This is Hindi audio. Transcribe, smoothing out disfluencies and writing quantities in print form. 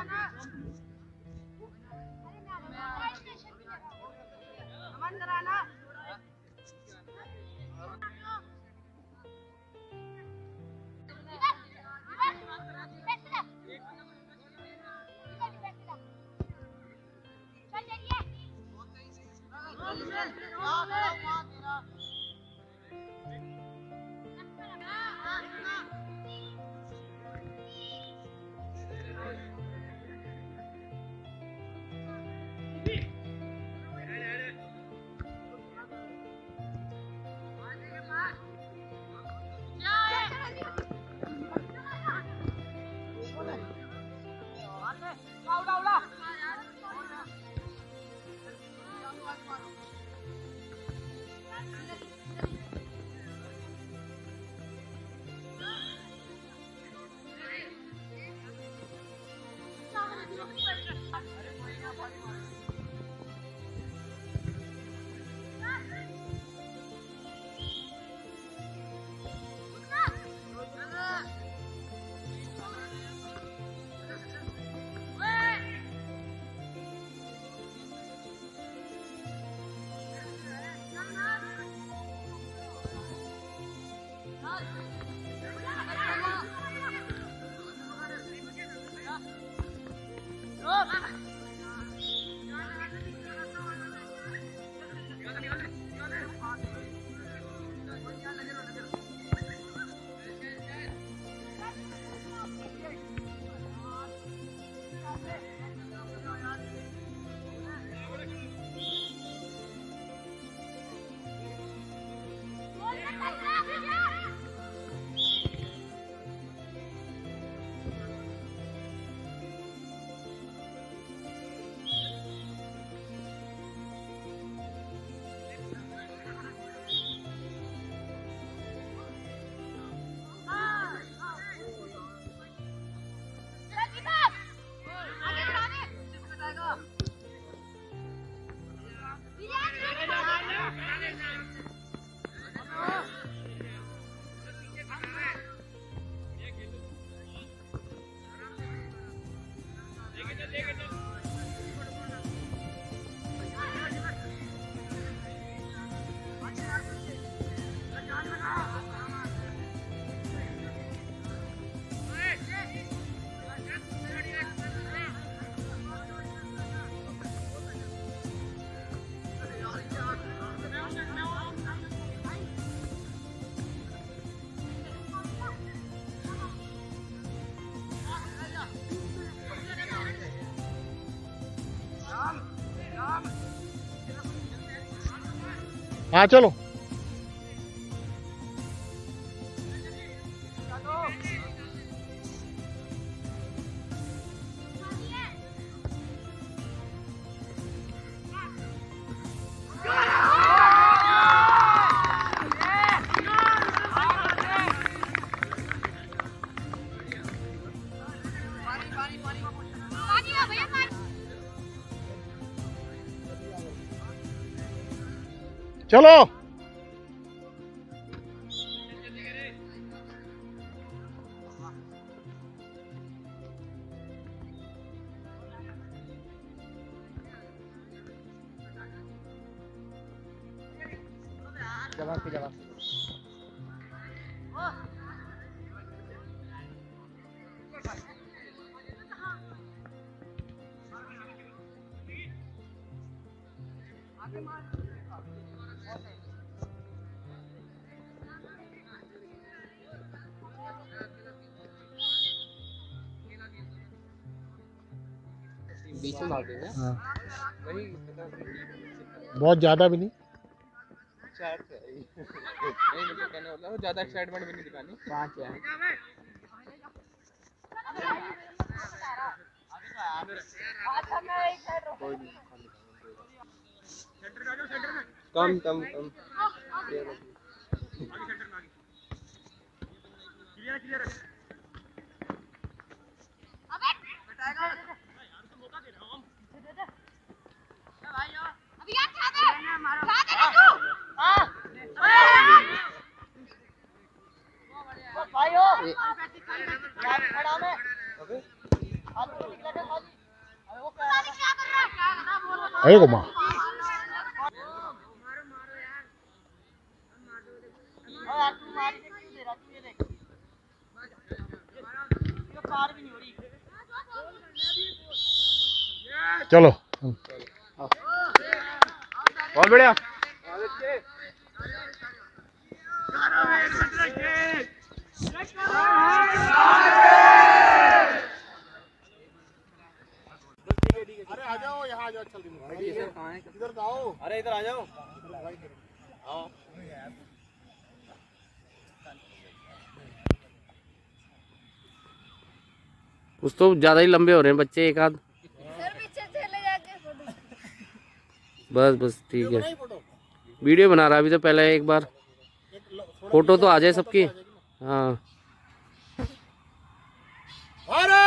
हाँ चलो चलो जवाब जवाब बीच में मार देना। हाँ वही बहुत ज्यादा भी नहीं चार से नहीं मुझे कहने वाला वो ज्यादा एक्साइटमेंट भी नहीं दिखानी। 5 है कम कम कम अरे को माँ चलो बहुत बढ़िया। अरे आ जाओ यहाँ आ जाओ इधर आओ। अरे इधर आ जाओ। आओ। कुछ तो ज्यादा ही लंबे हो रहे हैं बच्चे, एक आध। बस बस ठीक है, वीडियो बना रहा अभी तो, पहले एक बार फोटो तो आ जाए सबकी। हाँ भारत